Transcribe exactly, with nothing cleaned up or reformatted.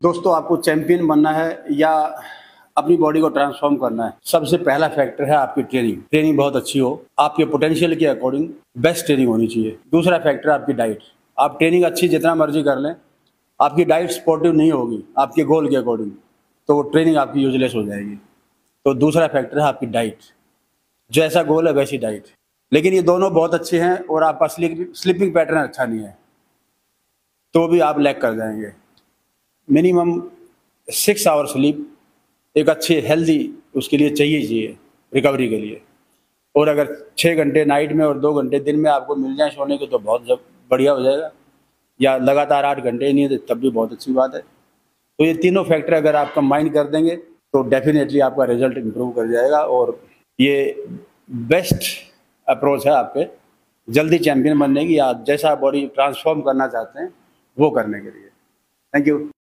दोस्तों, आपको चैंपियन बनना है या अपनी बॉडी को ट्रांसफॉर्म करना है, सबसे पहला फैक्टर है आपकी ट्रेनिंग। ट्रेनिंग बहुत अच्छी हो, आपके पोटेंशियल के अकॉर्डिंग बेस्ट ट्रेनिंग होनी चाहिए। दूसरा फैक्टर है आपकी डाइट। आप ट्रेनिंग अच्छी जितना मर्जी कर लें, आपकी डाइट सपोर्टिव नहीं होगी आपके गोल के अकॉर्डिंग, तो वो ट्रेनिंग आपकी यूजलेस हो जाएगी। तो दूसरा फैक्टर है आपकी डाइट। जैसा गोल है वैसी डाइट। लेकिन ये दोनों बहुत अच्छे हैं और आपका स्लीप स्लीपिंग पैटर्न अच्छा नहीं है तो भी आप लैग कर जाएंगे। मिनिमम सिक्स आवर स्लीप एक अच्छे हेल्दी उसके लिए चाहिए चाहिए रिकवरी के लिए। और अगर छः घंटे नाइट में और दो घंटे दिन में आपको मिल जाए सोने के तो बहुत जब बढ़िया हो जाएगा, या लगातार आठ घंटे नहीं है तब भी बहुत अच्छी बात है। तो ये तीनों फैक्टर अगर आप कंबाइन कर देंगे तो डेफिनेटली आपका रिजल्ट इम्प्रूव कर जाएगा और ये बेस्ट अप्रोच है आपके जल्दी चैंपियन बनने की, या जैसा बॉडी ट्रांसफॉर्म करना चाहते हैं वो करने के लिए। Thank you.